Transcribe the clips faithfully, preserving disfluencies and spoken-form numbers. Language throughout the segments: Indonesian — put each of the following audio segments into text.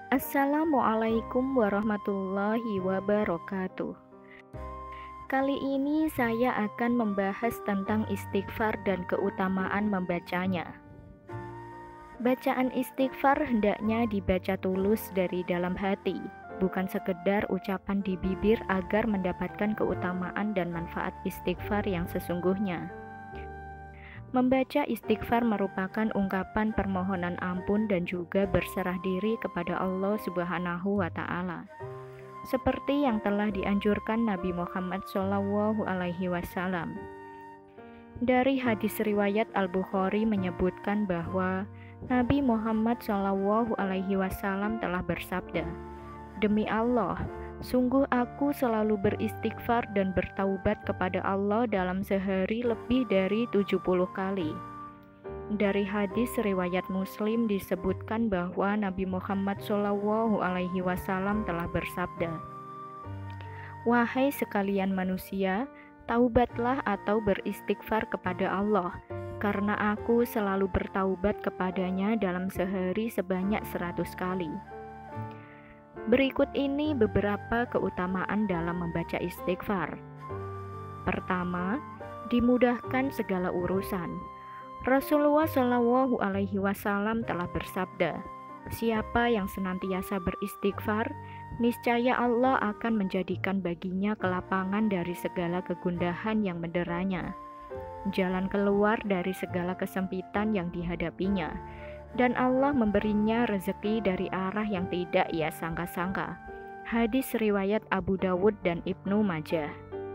Assalamualaikum warahmatullahi wabarakatuh. Kali ini saya akan membahas tentang istighfar dan keutamaan membacanya. Bacaan istighfar hendaknya dibaca tulus dari dalam hati, bukan sekedar ucapan di bibir agar mendapatkan keutamaan dan manfaat istighfar yang sesungguhnya. Membaca istighfar merupakan ungkapan permohonan ampun dan juga berserah diri kepada Allah Subhanahu wa Ta'ala, seperti yang telah dianjurkan Nabi Muhammad shallallahu alaihi wasallam. Dari hadis riwayat Al-Bukhari menyebutkan bahwa Nabi Muhammad shallallahu alaihi wasallam telah bersabda, "Demi Allah, sungguh aku selalu beristighfar dan bertaubat kepada Allah dalam sehari lebih dari tujuh puluh kali." Dari hadis riwayat Muslim disebutkan bahwa Nabi Muhammad shallallahu alaihi wasallam telah bersabda, "Wahai sekalian manusia, taubatlah atau beristighfar kepada Allah, karena aku selalu bertaubat kepadanya dalam sehari sebanyak seratus kali." Berikut ini beberapa keutamaan dalam membaca istighfar. Pertama, dimudahkan segala urusan. Rasulullah shallallahu alaihi wasallam telah bersabda, "Siapa yang senantiasa beristighfar, niscaya Allah akan menjadikan baginya kelapangan dari segala kegundahan yang menderanya, jalan keluar dari segala kesempitan yang dihadapinya, dan Allah memberinya rezeki dari arah yang tidak ia sangka-sangka." Hadis riwayat Abu Dawud dan Ibnu Majah.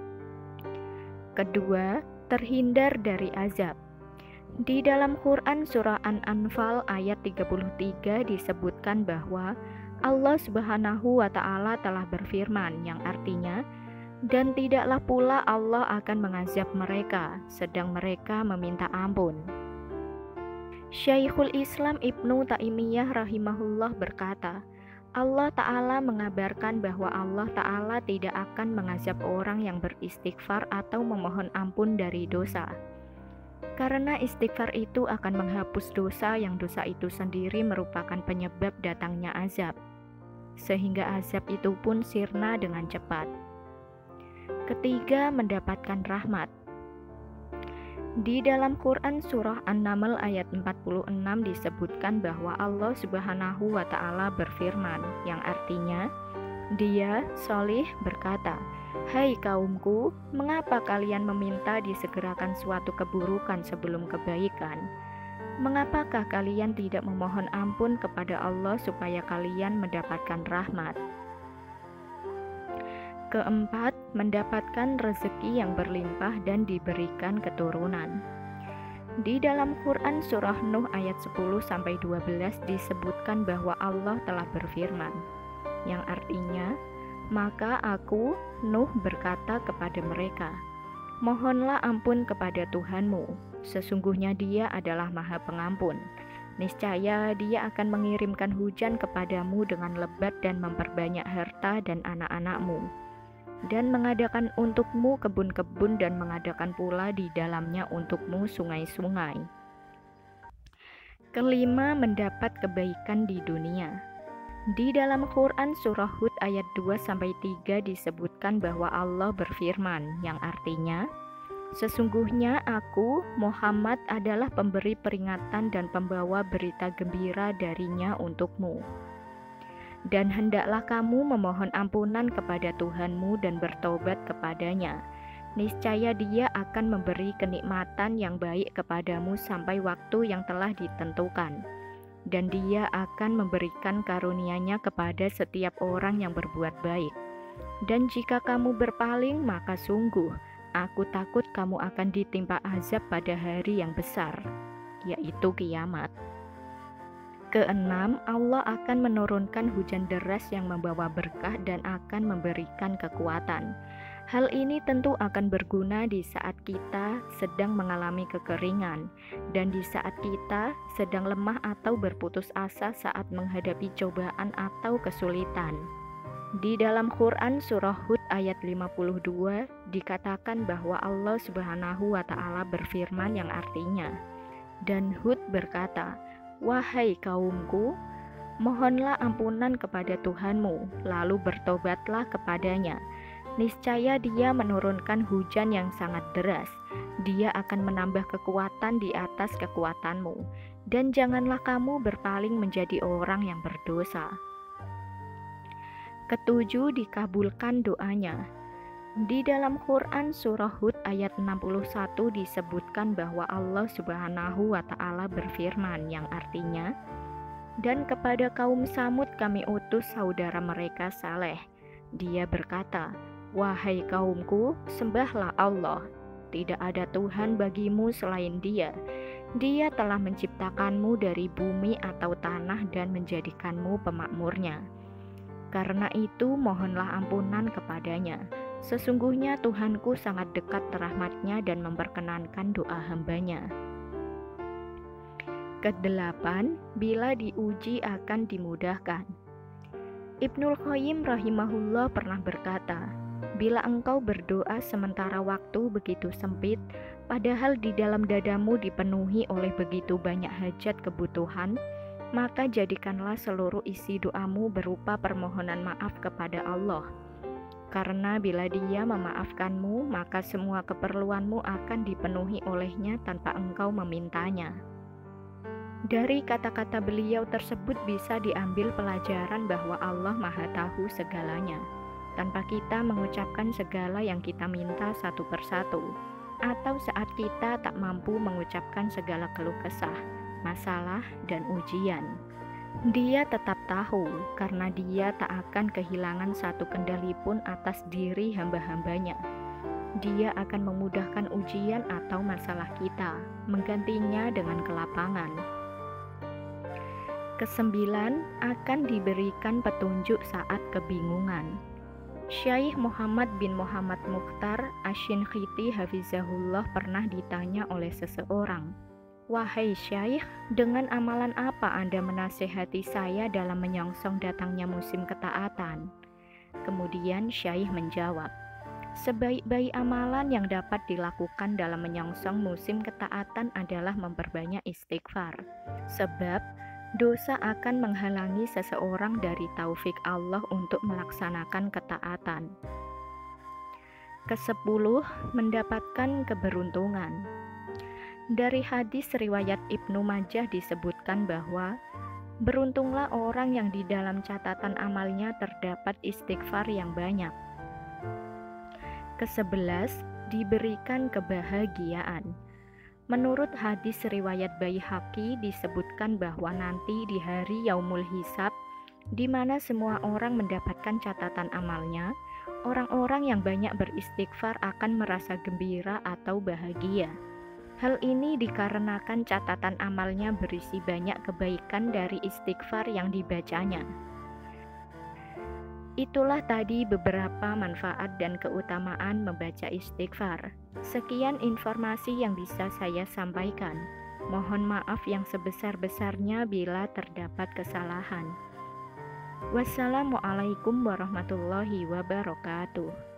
Kedua, terhindar dari azab. Di dalam Quran surah An-Anfal ayat tiga puluh tiga disebutkan bahwa Allah Subhanahu wa Ta'ala telah berfirman, yang artinya, "Dan tidaklah pula Allah akan mengazab mereka sedang mereka meminta ampun." Syekhul Islam Ibnu Taimiyah rahimahullah berkata, Allah Ta'ala mengabarkan bahwa Allah Ta'ala tidak akan mengazab orang yang beristighfar atau memohon ampun dari dosa, karena istighfar itu akan menghapus dosa yang dosa itu sendiri merupakan penyebab datangnya azab, sehingga azab itu pun sirna dengan cepat. Ketiga, mendapatkan rahmat. Di dalam Quran surah An-Naml ayat empat puluh enam disebutkan bahwa Allah Subhanahu wa Ta'ala berfirman, yang artinya, Dia, Sholih, berkata, "Hai kaumku, mengapa kalian meminta disegerakan suatu keburukan sebelum kebaikan? Mengapakah kalian tidak memohon ampun kepada Allah supaya kalian mendapatkan rahmat?" Keempat, mendapatkan rezeki yang berlimpah dan diberikan keturunan. Di dalam Quran surah Nuh ayat sepuluh sampai dua belas disebutkan bahwa Allah telah berfirman, yang artinya, "Maka aku, Nuh, berkata kepada mereka, mohonlah ampun kepada Tuhanmu, sesungguhnya Dia adalah Maha Pengampun. Niscaya Dia akan mengirimkan hujan kepadamu dengan lebat dan memperbanyak harta dan anak-anakmu, dan mengadakan untukmu kebun-kebun dan mengadakan pula di dalamnya untukmu sungai-sungai." Kelima, mendapat kebaikan di dunia. Di dalam Quran surah Hud ayat dua sampai tiga disebutkan bahwa Allah berfirman, yang artinya, "Sesungguhnya aku, Muhammad, adalah pemberi peringatan dan pembawa berita gembira darinya untukmu. Dan hendaklah kamu memohon ampunan kepada Tuhanmu dan bertobat kepadanya. Niscaya Dia akan memberi kenikmatan yang baik kepadamu sampai waktu yang telah ditentukan. Dan Dia akan memberikan karunia-Nya kepada setiap orang yang berbuat baik. Dan jika kamu berpaling, maka sungguh aku takut kamu akan ditimpa azab pada hari yang besar, yaitu kiamat." Keenam, Allah akan menurunkan hujan deras yang membawa berkah dan akan memberikan kekuatan. Hal ini tentu akan berguna di saat kita sedang mengalami kekeringan dan di saat kita sedang lemah atau berputus asa saat menghadapi cobaan atau kesulitan. Di dalam Quran surah Hud ayat lima puluh dua dikatakan bahwa Allah Subhanahu wa Ta'ala berfirman, yang artinya, "Dan Hud berkata, wahai kaumku, Mohonlah ampunan kepada Tuhanmu, lalu bertobatlah kepadanya. Niscaya Dia menurunkan hujan yang sangat deras. Dia akan menambah kekuatan di atas kekuatanmu, dan janganlah kamu berpaling menjadi orang yang berdosa. Ketujuh, dikabulkan doanya. Di dalam Quran surah Hud ayat enam puluh satu disebutkan bahwa Allah Subhanahu wa Ta'ala berfirman, yang artinya, dan kepada kaum Samud kami utus saudara mereka Saleh. Dia berkata, wahai kaumku, sembahlah Allah. Tidak ada Tuhan bagimu selain Dia. Dia telah menciptakanmu dari bumi atau tanah dan menjadikanmu pemakmurnya. Karena itu mohonlah ampunan kepadanya. Sesungguhnya Tuhanku sangat dekat rahmat-Nya dan memperkenankan doa hambanya. Kedelapan, bila diuji akan dimudahkan. Ibnul Qayyim rahimahullah pernah berkata, bila engkau berdoa sementara waktu begitu sempit, padahal di dalam dadamu dipenuhi oleh begitu banyak hajat kebutuhan, maka jadikanlah seluruh isi doamu berupa permohonan maaf kepada Allah. Karena bila Dia memaafkanmu, maka semua keperluanmu akan dipenuhi oleh-Nya tanpa engkau memintanya. Dari kata-kata beliau tersebut bisa diambil pelajaran bahwa Allah Maha Tahu segalanya, tanpa kita mengucapkan segala yang kita minta satu persatu, atau saat kita tak mampu mengucapkan segala keluh kesah, masalah, dan ujian. Dia tetap tahu, karena Dia tak akan kehilangan satu kendali pun atas diri hamba-hambanya. Dia akan memudahkan ujian atau masalah kita, menggantinya dengan kelapangan. Kesembilan, akan diberikan petunjuk saat kebingungan. Syekh Muhammad bin Muhammad Mukhtar Asy-Shinqiti hafizahullah pernah ditanya oleh seseorang, wahai Syekh, dengan amalan apa Anda menasehati saya dalam menyongsong datangnya musim ketaatan? Kemudian Syekh menjawab, sebaik-baik amalan yang dapat dilakukan dalam menyongsong musim ketaatan adalah memperbanyak istighfar. Sebab dosa akan menghalangi seseorang dari taufik Allah untuk melaksanakan ketaatan. Kesepuluh, mendapatkan keberuntungan. Dari hadis riwayat Ibnu Majah disebutkan bahwa beruntunglah orang yang di dalam catatan amalnya terdapat istighfar yang banyak. Kesebelas, diberikan kebahagiaan. Menurut hadis riwayat Baihaqi disebutkan bahwa nanti di hari Yaumul Hisab, di mana semua orang mendapatkan catatan amalnya, orang-orang yang banyak beristighfar akan merasa gembira atau bahagia. Hal ini dikarenakan catatan amalnya berisi banyak kebaikan dari istighfar yang dibacanya. Itulah tadi beberapa manfaat dan keutamaan membaca istighfar. Sekian informasi yang bisa saya sampaikan. Mohon maaf yang sebesar-besarnya bila terdapat kesalahan. Wassalamualaikum warahmatullahi wabarakatuh.